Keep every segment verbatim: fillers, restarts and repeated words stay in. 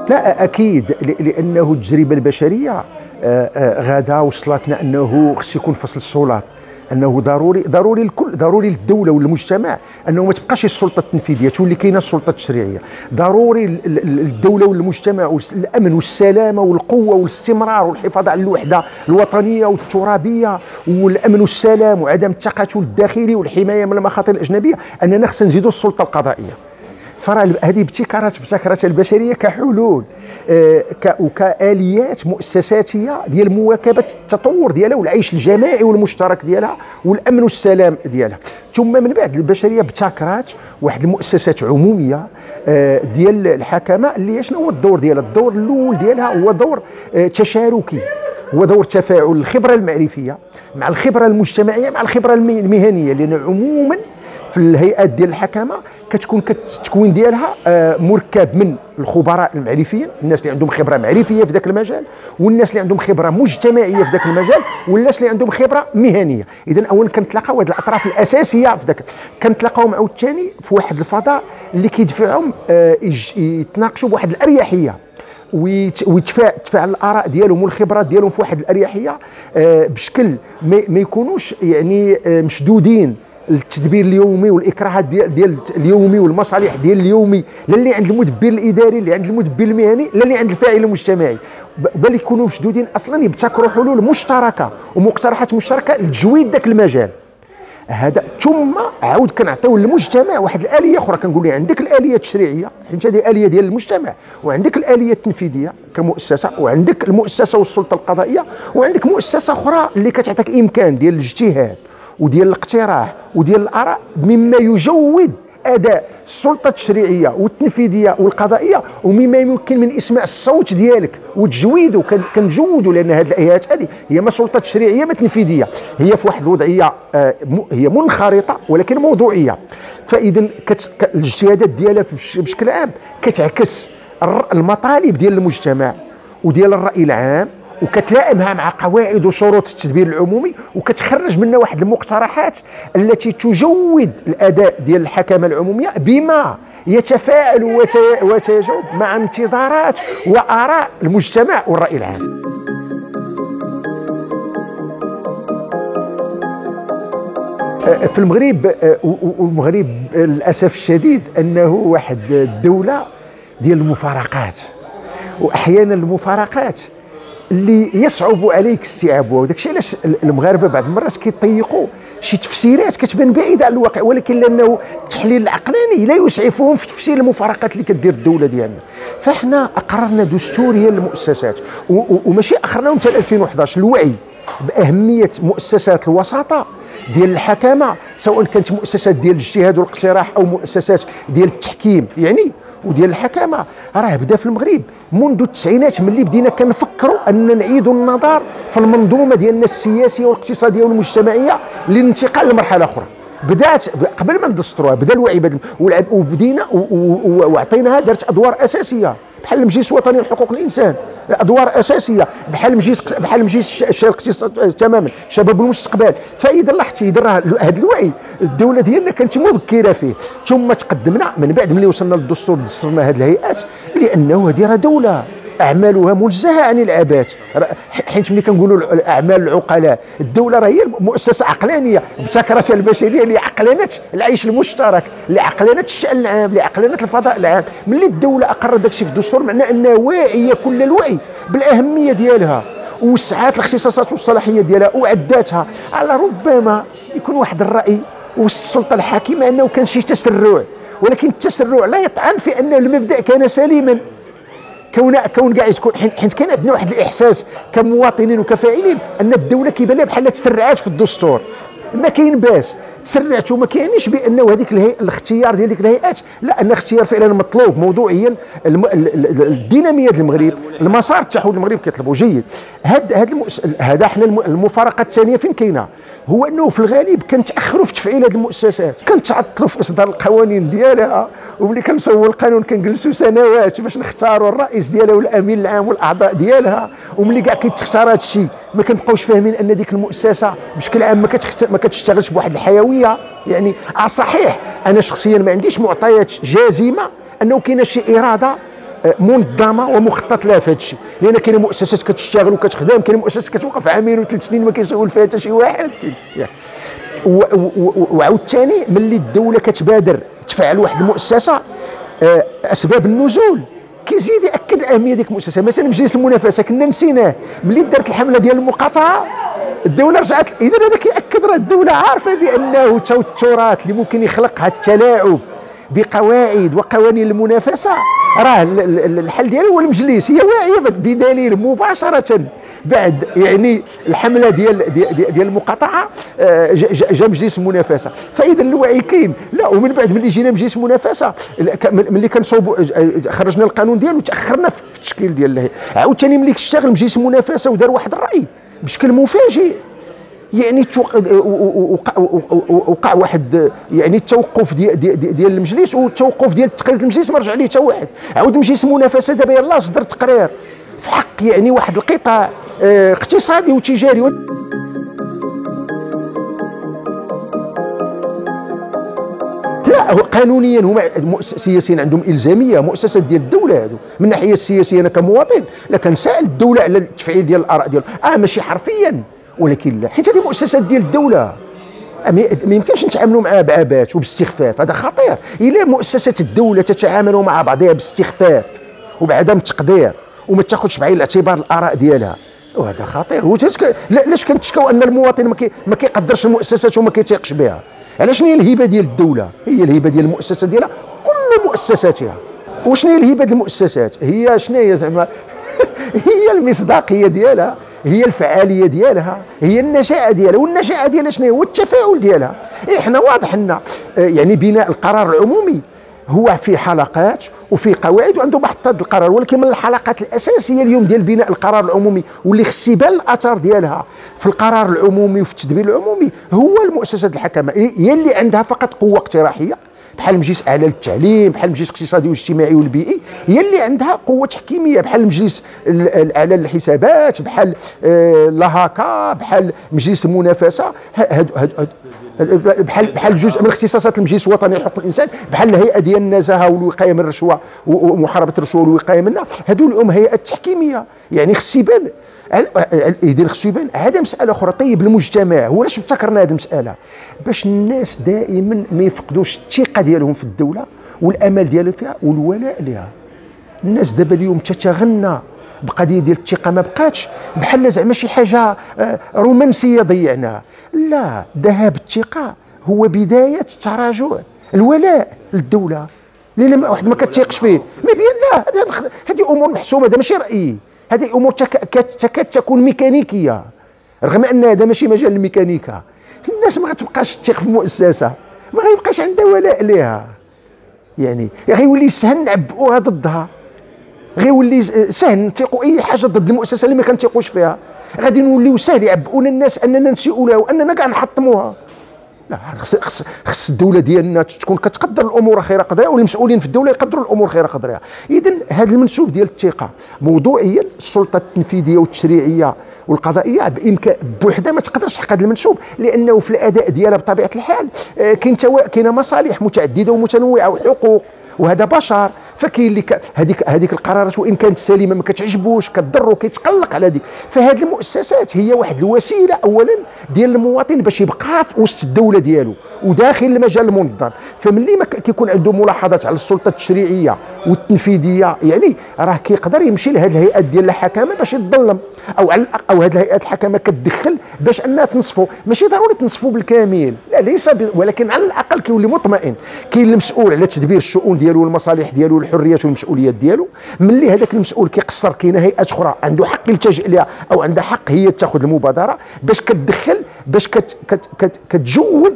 لا اكيد، لانه التجربه البشريه غادا وصلتنا انه خص يكون فصل السلطات، انه ضروري ضروري الكل، ضروري للدوله والمجتمع انه ما تبقاش السلطه التنفيذيه، تولي كاينه السلطه التشريعيه. ضروري الدوله والمجتمع والامن والسلامه والقوه والاستمرار والحفاظ على الوحده الوطنيه والترابيه والامن والسلام وعدم التقاتل الداخلي والحمايه من المخاطر الاجنبيه، اننا خصنا نزيدوا السلطه القضائيه. فرا هذه ابتكارات ابتكرتها البشريه كحلول آه وكاليات مؤسساتيه ديال مواكبه التطور ديالها والعيش الجماعي والمشترك ديالها والامن والسلام ديالها. ثم من بعد البشريه ابتكرت واحد المؤسسات عموميه آه ديال الحكمه اللي شنو هو الدور ديالها؟ الدور الاول ديالها هو دور آه تشاركي، هو دور تفاعل الخبره المعرفيه مع الخبره المجتمعيه مع الخبره المهنيه، لان عموما في الهيئات ديال الحكمه كتكون التكوين ديالها مركب من الخبراء المعرفيين، الناس اللي عندهم خبره معرفيه في ذاك المجال، والناس اللي عندهم خبره مجتمعيه في ذاك المجال، والناس اللي عندهم خبره مهنيه. اذا اولا كنتلاقاو هذه الاطراف الاساسيه في ذاك، كنتلاقاو عاوتاني في واحد الفضاء اللي كيدفعهم يتناقشوا بواحد الاريحيه ويتفاعل الاراء ديالهم والخبرات ديالهم في واحد الاريحيه بشكل ما يكونوش يعني مشدودين التدبير اليومي والاكراهات ديال ديال اليومي والمصالح ديال اليومي، لا اللي عند المدبر الاداري، اللي عند المدبر المهني، لا اللي عند الفاعل المجتمعي، بل يكونوا مشدودين اصلا يبتكروا حلول مشتركه ومقترحات مشتركه لتجويد ذاك المجال هذا. ثم عاود كنعطيو للمجتمع واحد الاليه اخرى، كنقول له عندك الاليه التشريعيه حيت هذه اليه ديال المجتمع، وعندك الاليه التنفيذيه كمؤسسه، وعندك المؤسسه والسلطه القضائيه، وعندك مؤسسه اخرى اللي كتعطيك امكان ديال الاجتهاد وديال الاقتراح وديال الاراء مما يجود اداء السلطه التشريعيه والتنفيذيه والقضائيه، ومما يمكن من اسماع الصوت ديالك وتجويده. كنجودوا لان هذه الهيئات هذه هي ما سلطه تشريعيه ما تنفيذيه، هي في واحد الوضعيه هي منخرطه ولكن موضوعيه. فاذا الاجتهادات ديالها بشكل عام كتعكس المطالب ديال المجتمع وديال الراي العام، وكتلائمها مع قواعد وشروط التدبير العمومي، وكتخرج منها واحد المقترحات التي تجود الاداء ديال الحكمه العموميه بما يتفاعل ويتجاوب مع انتظارات واراء المجتمع والراي العام. في المغرب، والمغرب للاسف الشديد انه واحد الدوله ديال المفارقات، واحيانا المفارقات اللي يصعب عليك استيعابها، وداك الشيء علاش المغاربه بعض المرات كيطيقوا شي تفسيرات كتبان بعيده عن الواقع، ولكن لانه التحليل العقلاني لا يسعفهم في تفسير المفارقات اللي كدير الدوله ديالنا. فاحنا اقررنا دستوريا للمؤسسات، وماشي اخرناهم حتى ألفين وأحد عشر، الوعي باهميه مؤسسات الوساطه ديال الحكامه، سواء كانت مؤسسات ديال الاجتهاد والاقتراح او مؤسسات ديال التحكيم يعني وديال الحكامه، راه بدا في المغرب منذ التسعينات، ملي بدينا كنفكروا ان نعيدوا النظر في المنظومه ديالنا السياسيه والاقتصاديه والمجتمعيه للانتقال لمرحله اخرى. بدات قبل ما ندستروها بدا الوعي بدل، وبدينا وعطيناها دارت ادوار اساسيه بحال المجلس الوطني لحقوق الانسان، ادوار اساسيه بحال المجلس بحال المجلس الشرقي تماما شباب المستقبل. فاذا لاحظتي راه هذا الوعي الدوله ديالنا كانت مبكره فيه، ثم تقدمنا من بعد ملي وصلنا للدستور دسترنا هذه الهيئات، لانه هذه راه دوله اعمالها منزهه عن العبث. حيت ملي كنقولوا الاعمال العقلاء، الدوله راه هي مؤسسه عقلانيه ابتكرتها البشريه لعقلنه العيش المشترك، لعقلنه الشان العام، لعقلنه الفضاء العام. ملي الدوله اقرت داك الشيء في الدستور معناه انها واعيه كل الوعي بالاهميه ديالها، ووسعات الاختصاصات والصلاحيه ديالها وعداتها. على ربما يكون واحد الراي والسلطه الحاكمه انه كان شي تسرع، ولكن التسرع لا يطعن في ان المبدا كان سليما. كون كون كاع تكون، حيت كان عندنا واحد الاحساس كمواطنين وكفاعلين ان الدوله كيبان لها بحال تسرعات في الدستور. ما كاين باس تسرعت، وما كاينش بانه هذيك الاختيار ديال ديك الهيئات، لا، ان اختيار فعلا مطلوب موضوعيا. الديناميه ديال المغرب، المسار التحول المغرب كيطلبوا جيد. هاد هاد هذا حنا المفارقه الثانيه فين كاينه؟ هو انه في الغالب كنتاخروا في تفعيل هذه المؤسسات، كنتعطلوا في اصدار القوانين ديالها، وملي كنصوبوا القانون كنجلسوا سنوات باش نختاروا الرئيس ديالها والامين العام والاعضاء ديالها، وملي كاع كيتختار هذا الشيء ما كنبقاوش فاهمين ان ديك المؤسسه بشكل عام ما ما كتشتغلش بواحد الحيويه. يعني اه صحيح انا شخصيا ما عنديش معطيات جازمه انه كاينه شي اراده منظمه ومخطط لها في هذا الشيء، لان كاين مؤسسات كتشتغل وكتخدم، كاين مؤسسات كتوقف عامين وثلاث سنين ما كيسول فيها حتى شي واحد. وعاوتاني ملي الدوله كتبادر تفعل واحد المؤسسه اسباب النزول كيزيد ياكد اهميه ديك المؤسسه. مثلا مجلس المنافسه كنا نسيناه ملي دارت الحمله ديال المقاطعه الدوله رجعت. اذا هذا كياكد راه الدوله عارفه بانه التوترات اللي ممكن يخلقها التلاعب بقواعد وقوانين المنافسه راه الحل ديالو هو المجلس. هي واعيه بدليل مباشره بعد يعني الحمله ديال ديال, ديال المقاطعه جا مجلس المنافسه. فاذا الوعي كاين. لا ومن بعد ملي جينا مجلس المنافسه ملي كنصوبوا خرجنا القانون ديالو تاخرنا في التشكيل ديال عاوتاني ملي اشتغل مجلس المنافسه ودار واحد الراي بشكل مفاجئ. يعني وقع واحد يعني التوقف ديال ديال, ديال المجلس والتوقف ديال تقرير المجلس ما رجع ليه حتى واحد. عاود مجلس المنافسه دابا يلاه صدر تقرير في حق يعني واحد القطاع اه اقتصادي وتجاري. لا قانونيا هما سياسيين عندهم الزاميه، مؤسسات ديال الدوله هذو. من الناحيه السياسيه انا كمواطن لا كنسائل الدوله على التفعيل ديال الاراء ديالهم، اه ماشي حرفيا ولكن لا، حيت هذه مؤسسات ديال الدوله ما يمكنش نتعاملوا معها بعبات وباستخفاف. هذا خطير. الا مؤسسات الدوله تتعامل مع بعضها باستخفاف وبعدم التقدير وما تاخذش بعين الاعتبار الاراء ديالها، وهذا خطير. علاش كنتشكاو ان المواطن ما, كي ما كيقدرش المؤسسات وما كيتيقش بها؟ علاش شنو هي الهبه ديال الدوله؟ هي الهبه ديال المؤسسات ديالها كل مؤسساتها. وشنو هي الهبه ديال المؤسسات؟ هي شنو هي زعما هي المصداقيه ديالها، هي الفعاليه ديالها، هي النجاعه ديالها. والنجاعه ديالها شنو هو؟ التفاعل ديالها. احنا واضح لنا يعني بناء القرار العمومي هو في حلقات وفي قواعد وعنده محطات القرار، ولكن من الحلقات الاساسيه اليوم ديال بناء القرار العمومي واللي خص يبان الاثر ديالها في القرار العمومي وفي التدبير العمومي هو المؤسسات الحكمه. هي اللي عندها فقط قوه اقتراحيه بحال المجلس الاعلى للتعليم، بحال المجلس الاقتصادي والاجتماعي والبيئي. هي اللي عندها قوه تحكيميه بحال المجلس الاعلى للحسابات، بحال لاهاكا، بحال مجلس المنافسه. هاد هاد بحال بحال جزء من اختصاصات المجلس الوطني لحقوق الانسان، بحال الهيئه ديال النزاهه والوقايه من الرشوه ومحاربه الرشوه والوقايه منها. هادو اليوم هيئات تحكيميه. يعني خص يبان اذا خصو يبان. هذا مساله اخرى. طيب المجتمع هو علاش ابتكرنا هذه المساله؟ باش الناس دائما ما يفقدوش الثقه ديالهم في الدوله والامل ديالهم فيها والولاء لها. الناس دابا اليوم تتغنى بقضيه ديال الثقه، ما بقاتش بحال زعما شي حاجه رومانسيه ضيعناها. لا، ذهاب الثقه هو بدايه تراجع الولاء للدوله، لان واحد ما كتثيقش فيه ما بين. لا، هذه امور محسومه، هذا ماشي رايي، هذه امور تكاد تكون ميكانيكيه، رغم ان هذا ماشي مجال الميكانيكا. الناس ما غتبقاش تثيق في المؤسسه، ما غيبقاش عندها ولاء ليها. يعني غيولي سهل نعبؤوها ضدها، غيولي سهل نثيقوا اي حاجه ضد المؤسسه اللي ما كنثيقوش فيها. غادي نوليو سهل يعبؤونا الناس اننا نسيئوا لها واننا كاع نحطموها. لا، خص خص خص الدوله ديالنا تكون كتقدر الامور خير قدرها، والمسؤولين في الدوله يقدروا الامور خير قدرها. اذا هذا المنسوب ديال الثقه موضوعيا السلطه التنفيذيه والتشريعيه والقضائيه بامكان بوحدها ما تقدرش تحقق هذا المنسوب، لانه في الاداء ديالها بطبيعه الحال كاين كاينه مصالح متعدده ومتنوعه وحقوق، وهذا بشر. فكاين اللي هذيك هذيك القرارات وان كانت سليمه ما كتعجبوش، كتضرو، كيتقلق على هذيك. فهذه المؤسسات هي واحد الوسيله اولا ديال المواطن باش يبقى في وسط الدوله ديالو وداخل المجال المنظم. فملي ما كيكون عنده ملاحظات على السلطه التشريعيه والتنفيذيه، يعني راه كيقدر يمشي لهذه الهيئات ديال الحكامه باش يتظلم، او على او هذه الهيئات الحكامه كتدخل باش انها تنصفوا. ماشي ضروري تنصفوا بالكامل، لا ليس ب... ولكن على الاقل كيولي مطمئن. كاين المسؤول على تدبير الشؤون ديالو والمصالح ديالو والحريات والمسؤوليات ديالو. ملي هذاك المسؤول كيقصر كاينه هيئات اخرى عنده حق يلتجئ لها او عندها حق هي تاخذ المبادره باش كتدخل، باش كت كت كت كتجود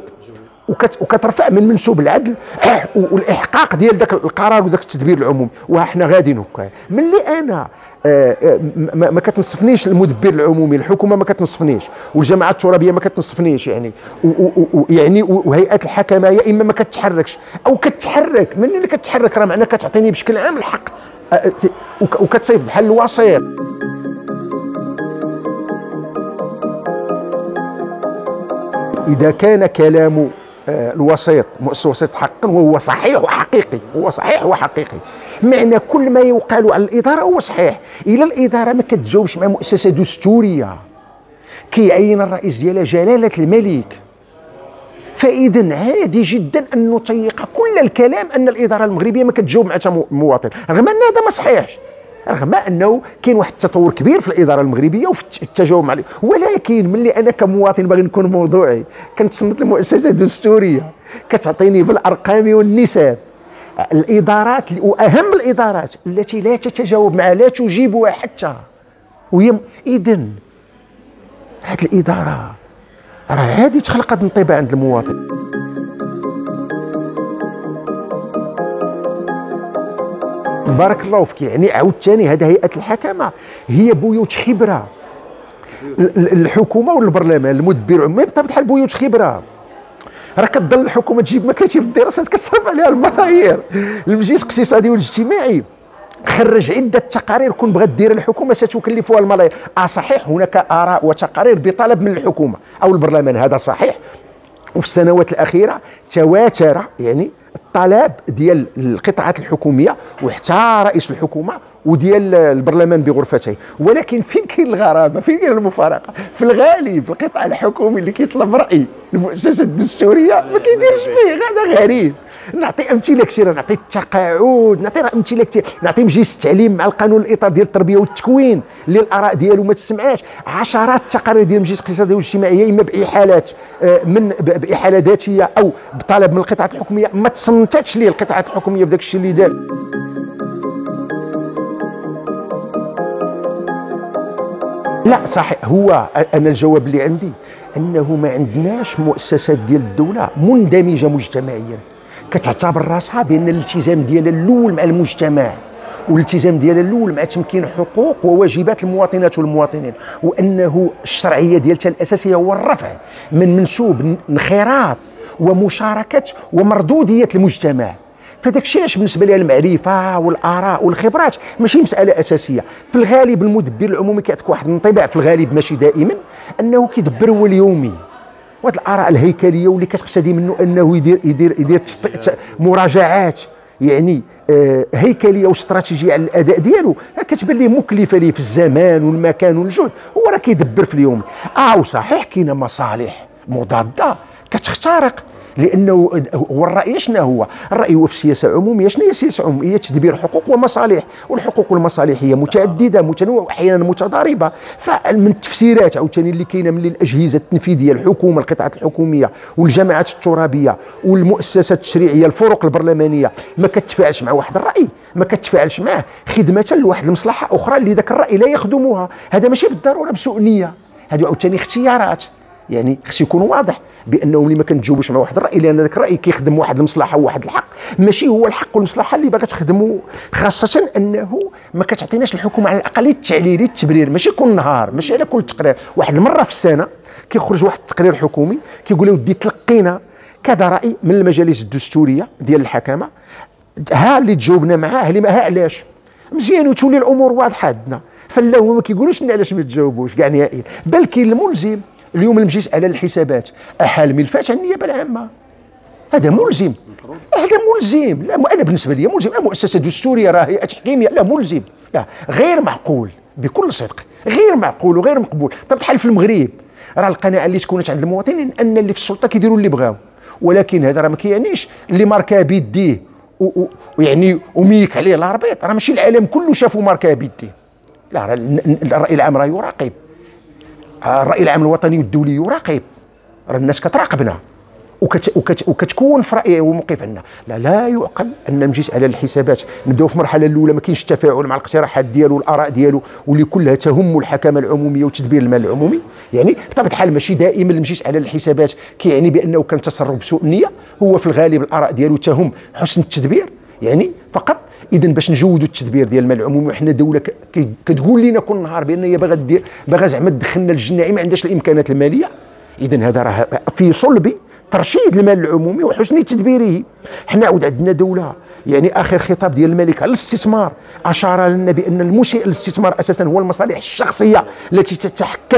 وكت وكترفع من منسوب العدل والاحقاق ديال ذاك القرار وذاك التدبير العمومي. وحنا غاديين هكا. ملي انا آه آه ما, ما كتنصفنيش المدبر العمومي، الحكومه ما كتنصفنيش، والجماعات الترابيه ما كتنصفنيش، يعني ويعني وهيئات الحكمه يا اما ما كتحركش او كتحرك. من اللي كتحرك راه معناها كتعطيني بشكل عام الحق آه وكتصيف بحال الوسيط. اذا كان كلام آه الوسيط، مؤسس وسيط حقا، وهو صحيح وحقيقي، هو صحيح وحقيقي. معنى كل ما يقال على الاداره هو صحيح. الى الاداره ما كتجاوبش مع مؤسسه دستوريه كيعين الرئيس ديالها جلاله الملك، فاذا عادي جدا ان نطيق كل الكلام ان الاداره المغربيه ما كتجاوب مع مواطن، رغم ان هذا ما صحيحش، رغم انه كاين واحد التطور كبير في الاداره المغربيه وفي التجاوب مع، ولكن ملي انا كمواطن باغي نكون موضوعي كنتصنت لمؤسسه دستوريه كتعطيني بالارقام والنسب الادارات واهم الادارات التي لا تتجاوب معها، لا تجيبها حتى وهي. اذا هذه الاداره راه هذه تخلق هذا الانطباع عند المواطن. بارك الله فيك. يعني عاوتاني هذا هيئه الحكمه هي بيوت خبره، الحكومه والبرلمان المدبر العمومي بطبيعه الحال بيوت خبره. راه كتضل الحكومه تجيب مكاتب الدراسات كتصرف عليها الملايير. المجلس الاقتصادي والاجتماعي خرج عده تقارير كون بغات دير الحكومه ستكلفها الملايير. اه صحيح هناك اراء وتقارير بطلب من الحكومه او البرلمان، هذا صحيح. وفي السنوات الاخيره تواتر يعني الطلب ديال القطاعات الحكوميه وحتى رئيس الحكومه وديال البرلمان بغرفتيه، ولكن فين كاين الغرابه، فين كاين المفارقه؟ في الغالب القطاع الحكومي اللي كيطلب راي المؤسسه الدستوريه ما كيديرش فيه، هذا غريب. نعطي امثله كثيره، نعطي التقاعد، نعطي امثله كثير، نعطي مجلس التعليم مع القانون الاطار ديال التربيه والتكوين اللي الاراء ديالو ما تسمعاش، عشرات التقارير ديال المجلس الاقتصادي والاجتماعي اما باحالات من باحاله ذاتيه او بطلب من القطاعات الحكوميه ما تصنتاتش ليه القطاعات الحكوميه بداك الشيء اللي دار. لا صحيح، هو انا الجواب اللي عندي انه ما عندناش مؤسسات ديال الدوله مندمجه مجتمعيا كتعتبر راسها بان الالتزام ديالها الاول مع المجتمع والالتزام ديالها الاول مع تمكين حقوق وواجبات المواطنات والمواطنين، وانه الشرعيه ديالتها الاساسيه هو الرفع من منسوب انخراط ومشاركه ومردوديه المجتمع. فداك الشيء علاش بالنسبه لها المعرفه والاراء والخبرات ماشي مساله اساسيه. في الغالب المدبر العمومي كيعطيك واحد الانطباع، في الغالب ماشي دائما، انه كيدبر هو اليومي، وهاد الاراء الهيكليه واللي كتقتضي منه انه يدير يدير يدير مراجعات يعني آه هيكليه واستراتيجيه على الاداء ديالو، كتبان ليه مكلفه ليه في الزمان والمكان والجهد، هو راه كيدبر في اليوم. اه وصحيح كاينه مصالح مضاده كتخترق، لانه هو الراي شنو هو؟ الراي هو في السياسه العموميه. شنو هي السياسه العموميه؟ تدبير حقوق ومصالح، والحقوق والمصالح هي متعدده متنوعه واحيانا متضاربه. فمن التفسيرات عاوتاني اللي كاينه من الاجهزه التنفيذيه، الحكومه، القطاعات الحكوميه والجماعات الترابيه والمؤسسات التشريعيه، الفرق البرلمانيه ما كتفاعلش مع واحد الراي، ما كتفاعلش معاه خدمه لواحد المصلحه اخرى اللي ذاك الراي لا يخدمها. هذا ماشي بالضروره بسوء نيه، هذو عاوتاني اختيارات. يعني خص يكون واضح بانه ملي ما كنتجاوبش مع واحد الراي لان ذاك الراي كيخدم واحد المصلحه وواحد الحق، ماشي هو الحق والمصلحه اللي باغا تخدمو. خاصه انه ما كتعطيناش الحكومه على الاقل التعليلي التبرير، ماشي كل نهار، ماشي على كل تقرير، واحد المره في السنه كيخرج واحد التقرير حكومي كيقول له ودي تلقينا كذا راي من المجالس الدستوريه ديال الحكمه، ها اللي تجاوبنا معاه، اللي ما ها علاش مزيان وتولي الامور واضحه عندنا. فلا هما ما كيقولوش لنا علاش ما تجاوبوش كاع نهائيا، بل كاين الملزم. اليوم المجلس على الحسابات احال ملفات عن النيابه العامه، هذا ملزم، هذا ملزم. لا انا بالنسبه لي ملزم، مؤسسه دستوريه راه هيئه تحكيميه، لا ملزم، لا غير معقول بكل صدق، غير معقول وغير مقبول. طب بحال في المغرب راه القناعه اللي تكونت عند المواطنين ان اللي في السلطه كيديروا اللي بغاو، ولكن هذا راه ما كيعنيش اللي ماركا بيديه ويعني وميك عليه الاربيط، راه ماشي العالم كله شافوا ماركا بيديه، لا راه الراي العام راه يراقب، الرأي العام الوطني والدولي يراقب، راه الناس كتراقبنا وكت وكت وكتكون في رأي وموقف عندنا. لا لا يعقل ان نمشيش على الحسابات، نبداو في المرحله الاولى ما كاينش تفاعل مع الاقتراحات ديالو والاراء ديالو واللي كلها تهم الحكمه العموميه وتدبير المال العمومي. يعني بطبيعه الحال ماشي دائما نمشيش على الحسابات كيعني بانه كان تصرف بسوء النيه، هو في الغالب الاراء ديالو تهم حسن التدبير يعني فقط. اذا باش نجودوا التدبير ديال المال العمومي، وحنا دوله كتقول لنا كل نهار بان هي باغا دير باغا زعما تدخلنا للجناعي ما عندهاش الامكانات الماليه، اذا هذا راه في صلب ترشيد المال العمومي وحسن تدبيره. حنا عاود عندنا دوله يعني اخر خطاب ديال الملك على الاستثمار اشار لنا بان المسيء الاستثمار اساسا هو المصالح الشخصيه التي تتحكم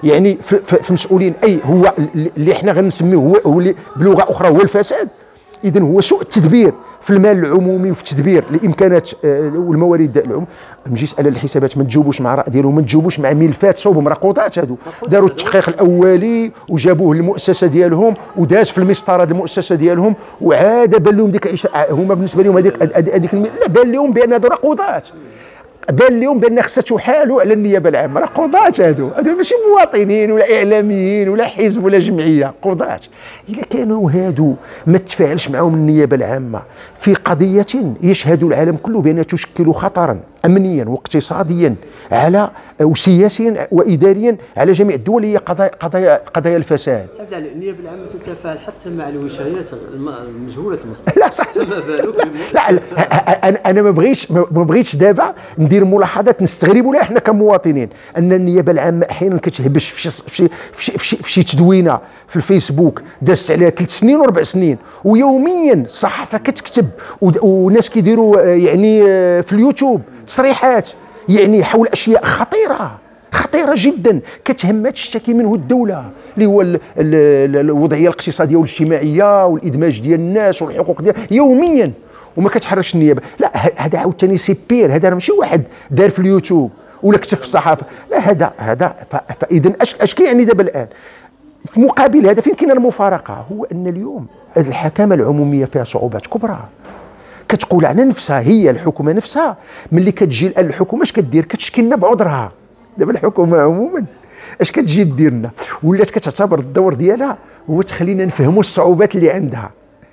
يعني في, في, في مسؤولين، اي هو اللي احنا غنسميه هو, هو اللي بلغه اخرى هو الفساد. اذا هو سوء التدبير في المال العمومي وفي التدبير الامكانات والموارد العموميه. مجيت على الحسابات ما تجاوبوش مع الراي ديالهم، ما تجاوبوش مع ملفات صوبهم رقودات. هادو داروا التحقيق الاولي وجابوه للمؤسسه ديالهم وداز في المسطره ديال المؤسسه ديالهم، وعاد بان لهم ديك هما بالنسبه لهم هذيك هذيك لا بان لهم بان هادو رقودات، بان لهم بان خصها تحالوا على النيابه العامه. راه قضاة هادو، هادو ماشي مواطنين ولا اعلاميين ولا حزب ولا جمعيه، قضاة. الا كانوا هادو ما تفاعلش معهم النيابه العامه في قضيه يشهد العالم كله بانها تشكل خطرا امنيا واقتصاديا على وسياسيا واداريا على جميع الدول، هي قضايا قضايا قضايا الفساد. النيابه العامه تتفاعل حتى مع الوشايات المجهوله المصدر. لا صح، فما بالك لا, لا, لا انا انا ما بغيتش ما بغيتش دابا ندير ملاحظات نستغربوا لها احنا كمواطنين، ان النيابه العامه احيانا كتهبش في شي في شي في شي, في شي تدوينه في الفيسبوك دازت عليها ثلاث سنين واربع سنين، ويوميا الصحافه كتكتب وناس كيديروا يعني في اليوتيوب تصريحات يعني حول اشياء خطيره خطيره جدا كتهم تشتكي منه الدوله، اللي هو ال ال الوضعيه الاقتصاديه والاجتماعيه والادماج ديال الناس والحقوق ديال يوميا، وما كتحركش النيابه. لا هذا عاوتاني سي بير، هذا ماشي واحد دار في اليوتيوب ولا كتب في الصحافه، لا هذا هذا فاذا اش اش كيعني دابا الان في مقابل هذا فين كاينه المفارقه؟ هو ان اليوم الحكامه العموميه فيها صعوبات كبرى، كتقول على نفسها هي الحكومه نفسها ملي كتجي الان الحكومه اش كدير؟ كتشكي لنا بعذرها. دابا الحكومه عموما اش كتجي دير لنا؟ ولات كتعتبر الدور ديالها هو تخلينا نفهموا الصعوبات اللي عندها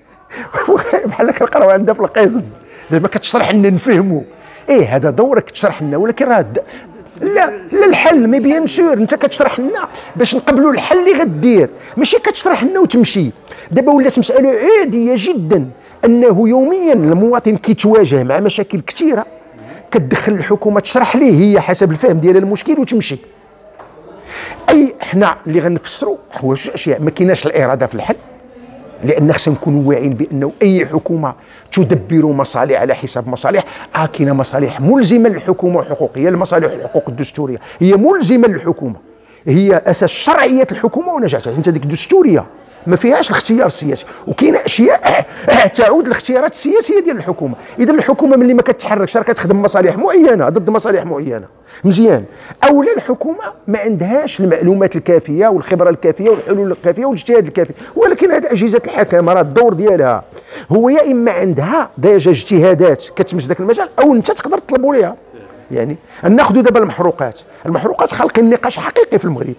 بحال كنقراو عندها في القسم، زعما كتشرح لنا نفهموا. ايه هذا دورك تشرح لنا، ولكن راه لا لا الحل ما بيان سور انت كتشرح لنا باش نقبلوا الحل اللي غدير، ماشي كتشرح لنا وتمشي. دابا ولات مساله عاديه جدا انه يوميا المواطن كيتواجه مع مشاكل كثيره، كتدخل الحكومه تشرح ليه هي حسب الفهم ديالها المشكل وتمشي. اي حنا اللي غنفسروا هو جوج اشياء، ما كايناش الاراده في الحل، لان خصنا نكونوا واعيين بانه اي حكومه تدبر مصالح على حساب مصالح. اه كاينه مصالح ملزمه للحكومه وحقوقيه، المصالح الحقوق الدستوريه هي ملزمه للحكومه، هي اساس شرعيه الحكومه ونجاحها. انت ديك الدستوريه ما فيهاش الاختيار السياسي، وكاينه اشياء تعود للاختيارات السياسيه ديال الحكومه. اذا الحكومه ملي ما كتحركش راه كتخدم مصالح معينه ضد مصالح معينه، مزيان. اولا الحكومه ما عندهاش المعلومات الكافيه والخبره الكافيه والحلول الكافيه والاجتهاد الكافي، ولكن هذه اجهزه الحكامه راه الدور ديالها هو يا اما عندها ديجا اجتهادات كتمس ذاك المجال، او انت تقدر تطلبوا ليها. يعني ناخذ دابا المحروقات، المحروقات خالقين نقاش حقيقي في المغرب،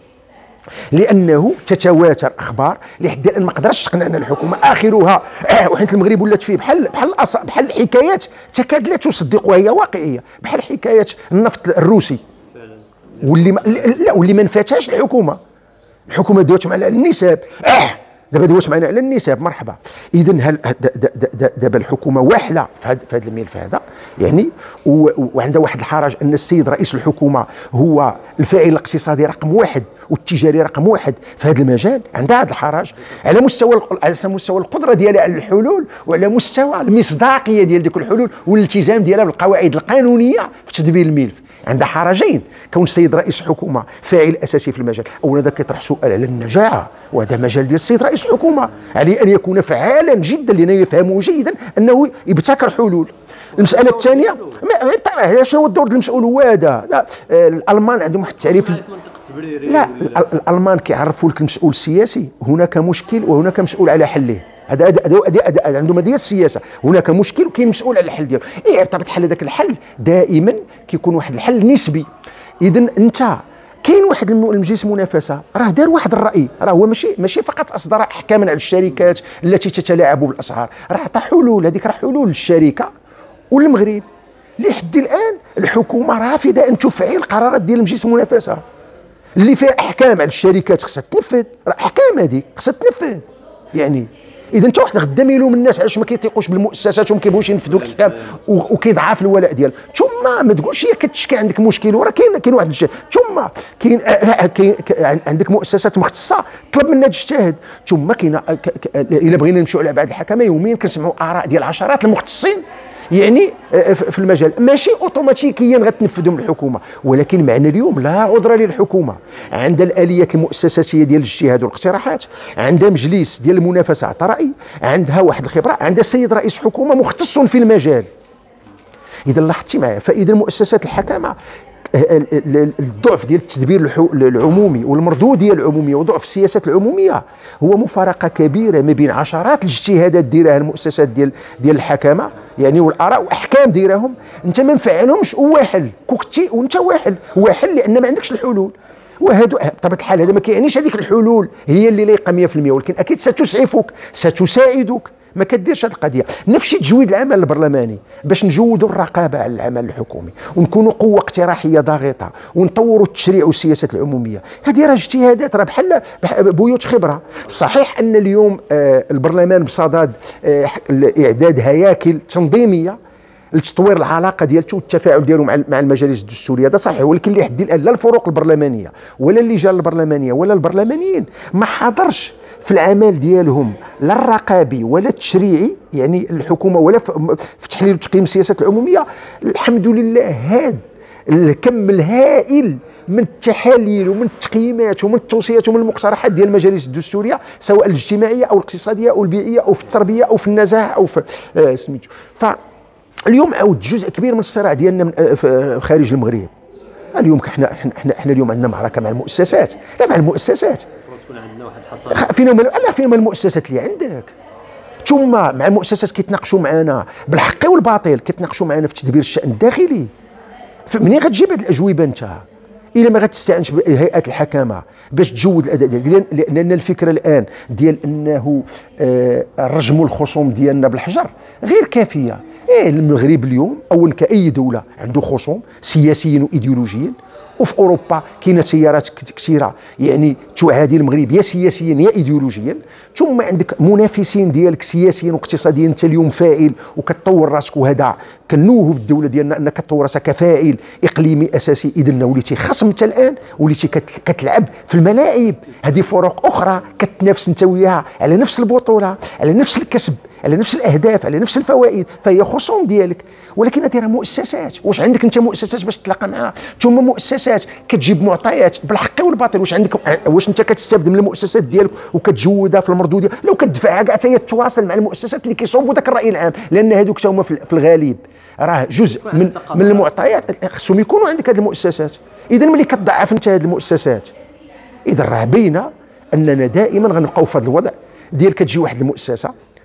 لانه تتواتر اخبار لحد الان ما قدرتش تقنعنا الحكومه. اخرها آه وحيت المغرب ولات فيه بحال بحال بحال الحكايات تكاد لا تصدق وهي واقعيه، بحال حكايه النفط الروسي واللي ما لا واللي ما نفاتهاش الحكومه. الحكومه دوات معنا على النساب، آه دابا دوات معنا على النساب، مرحبا. اذا هل دابا الحكومه واحله في هذا في هذا الملف هذا يعني، وعندها واحد الحرج ان السيد رئيس الحكومه هو الفاعل الاقتصادي رقم واحد والتجاري رقم واحد في هذا المجال. عندها هذا الحرج على مستوى على مستوى القدره ديالها على الحلول، وعلى مستوى المصداقيه ديال ديك الحلول والالتزام ديالها بالقواعد القانونيه في تدبير الملف. عندها حرجين، كون السيد رئيس الحكومه فاعل اساسي في المجال، اولا ذاك يطرح سؤال على النجاعه، وهذا مجال ديال السيد رئيس الحكومه، عليه ان يكون فعالا جدا لانه يفهمه جيدا انه يبتكر حلول. المساله الثانيه شنو هو الدور ديال المسؤول؟ هو هذا. الالمان عندهم واحد التعريف، لا الالمان كيعرفوا لك المسؤول السياسي هناك مشكل وهناك مسؤول على حله. هذا هذا عندهم هذه السياسه، هناك مشكل وكاين مسؤول على الحل ديالو. ايه بطبيعه الحال هذاك الحل دائما كيكون واحد الحل نسبي. اذا انت كاين واحد المجلس المنافسه راه دار واحد الراي، راه هو ماشي ماشي فقط اصدر احكاما على الشركات التي تتلاعب بالاسعار، راه عطى حلول. هذيك راه حلول للشركه والمغرب. لحد الان الحكومه رافضه ان تفعل القرارات ديال مجلس المنافسه اللي فيها احكام على الشركات، خصها تنفذ. راه احكام هذيك خصها تنفذ. يعني اذا انت واحد غدا ميلوم الناس علاش ما كيثيقوش بالمؤسسات وما كيبغيوش ينفذوا الاحكام وكيضعف الولاء ديالهم، ثم ما تقولش هي كتشكي عندك مشكل، وراه كاين كاين واحد الشيء، ثم كاين كاين عندك مؤسسات مختصه طلب منها تجتهد، ثم كاين الا بغينا نمشيو على بعض الحكماء يوميا كنسمعوا اراء ديال عشرات المختصين يعني في المجال ماشي اوتوماتيكيا غتنفذهم الحكومه، ولكن معنا اليوم لا عذر للحكومه، عندها الاليات المؤسساتيه ديال الاجتهاد والاقتراحات، عندها مجلس ديال المنافسه على الراي، عندها واحد الخبره، عندها السيد رئيس حكومه مختص في المجال. اذا لاحظتي معايا، فاذا المؤسسات الحكامه الضعف ديال التدبير العمومي والمردوديه العموميه وضعف السياسات العموميه هو مفارقه كبيره ما بين عشرات الاجتهادات ديرها المؤسسات ديال ديال الحكامه يعني والاراء واحكام ديرهم، انت ما مفعلهمش واحل كوكتي وانت واحل واحل لان ما عندكش الحلول. وهادو بطبيعه الحال هذا ما كيعنيش هذيك الحلول هي اللي لايقه مية في المية، ولكن اكيد ستسعفك ستساعدك، ما كديرش هذه القضيه. نفس تجويد العمل البرلماني باش نجودوا الرقابه على العمل الحكومي ونكونوا قوه اقتراحيه ضاغطه ونطوروا التشريع والسياسات العموميه، هذه راه اجتهادات راه بحال بيوت خبره. صحيح ان اليوم آه البرلمان بصدد آه اعداد هياكل تنظيميه لتطوير العلاقه ديالته والتفاعل ديالو مع مع المجالس الدستوريه، هذا صحيح، ولكن لحد الان لا الفروق البرلمانيه ولا اللجان البرلمانيه ولا البرلمانيين ما حضرش في العمل ديالهم لا الرقابي ولا التشريعي يعني الحكومه ولا في تحليل وتقييم السياسات العموميه. الحمد لله هذا الكم الهائل من التحاليل ومن التقييمات ومن التوصيات ومن المقترحات ديال المجالس الدستوريه سواء الاجتماعيه او الاقتصاديه او البيئيه او في التربيه او في النزاهه او في آه سميتو. فاليوم عاود جزء كبير من الصراع ديالنا خارج المغرب. اليوم احنا احنا احنا اليوم عندنا معركه مع المؤسسات، لا مع المؤسسات تكون عندنا واحد الحصانه فينا لا فينا المؤسسات اللي عندك، ثم مع المؤسسات كيتناقشوا معنا بالحق والباطل، كيتناقشوا معنا في تدبير الشأن الداخلي. منين غتجيب هذه الاجوبه انت؟ الا ما غتستعنش بهيئات الحكامه باش تجود الاداء ديالك، لان الفكره الان ديال انه آه رجم الخصوم ديالنا بالحجر غير كافيه. ايه المغرب اليوم اولا كاي دوله عنده خصوم سياسيين وايديولوجيين، وفي اوروبا كاينه تيارات كثيره يعني تعادي المغرب يا سياسيا يا ايديولوجيا، ثم عندك منافسين ديالك سياسيا واقتصاديا، انت اليوم فاعل وكتطور راسك، وهذا كنوه بالدوله ديالنا انك كتطور راسك كفاعل اقليمي اساسي. اذا وليتي خصم انت الان، وليتي كتلعب في الملاعب، هذه فروق اخرى كتنافس انت وياها على نفس البطوله على نفس الكسب على نفس الاهداف على نفس الفوائد، فهي خصوم ديالك. ولكن هذه راه مؤسسات، واش عندك انت مؤسسات باش تتلاقى معها؟ ثم مؤسسات كتجيب معطيات بالحق والباطل، واش عندك واش انت كتستافد من المؤسسات ديالك وكتجودها في المردوديه؟ لو كتدفعها كاع حتى هي تتواصل مع المؤسسات اللي كيصوبوا ذاك الراي العام، لان هذوك حتى هما في الغالب راه جزء من من المعطيات خصهم يكونوا عندك هذه المؤسسات. اذا ملي كتضعف انت هذه المؤسسات، اذا راه باينه اننا دائما غنبقاو في هذا الوضع ديال كتجي واحد المؤسسه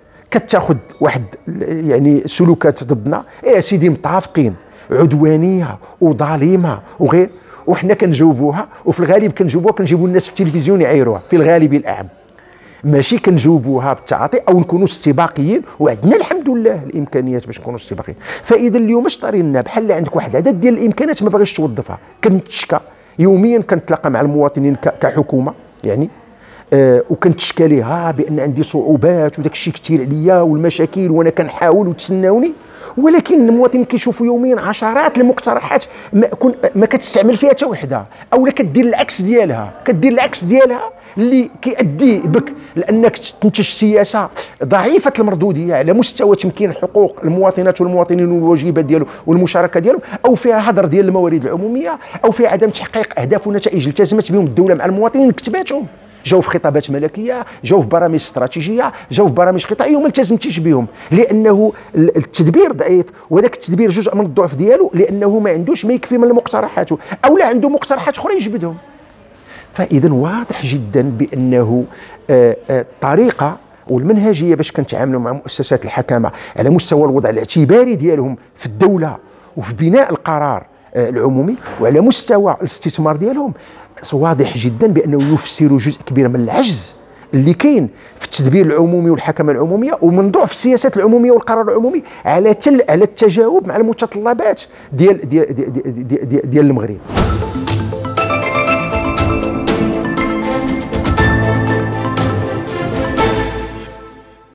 كتاخذ واحد يعني سلوكات ضدنا، ايه سيدي متفقين عدوانيه وظالمه وغير، وحنا كنجاوبوها، وفي الغالب كنجاوبوها كنجيبوا الناس في التلفزيون يعايروها في الغالب الاعم، ماشي كنجاوبوها بالتعاطي او نكونوا استباقيين، وعندنا الحمد لله الامكانيات باش نكونوا استباقيين. فاذا اليوم اش طاري لنا؟ بحال عندك واحد العدد ديال الامكانيات ما باغيش توظفها. كنتشكى يوميا كنتلاقى مع المواطنين كحكومه يعني آه وكنتشكى ليها بان عندي صعوبات وداك الشيء كثير عليا والمشاكل وانا كنحاول وتسناوني، ولكن المواطن كيشوفوا يوميا عشرات المقترحات ما, ما كتستعمل فيها حتى وحده، او لا كدير العكس ديالها كدير العكس ديالها اللي كيؤدي بك لانك تنتج سياسه ضعيفه المردوديه على مستوى تمكين حقوق المواطنات والمواطنين والواجبات ديالو والمشاركه ديالو، او فيها هدر ديال الموارد العموميه، او فيها عدم تحقيق اهداف ونتائج التزمت بهم الدوله مع المواطنين كتباتهم. جاو في خطابات ملكيه، جاو في برامج استراتيجيه، جاو في برامج قطاعيه وما التزمتيش بهم، لانه التدبير ضعيف، وهذاك التدبير جزء من الضعف ديالو لانه ما عندوش ما يكفي من المقترحات، او لا عنده مقترحات اخرى يجبدهم. فاذا واضح جدا بانه الطريقه والمنهجيه باش كنتعاملوا مع مؤسسات الحكامه على مستوى الوضع الاعتباري ديالهم في الدوله وفي بناء القرار العمومي وعلى مستوى الاستثمار ديالهم، واضح جدا بانه يفسر جزء كبير من العجز اللي كاين في التدبير العمومي والحكمه العموميه، ومن ضعف السياسات العموميه والقرار العمومي على تل على التجاوب مع المتطلبات ديال ديال ديال, ديال, ديال, ديال المغرب.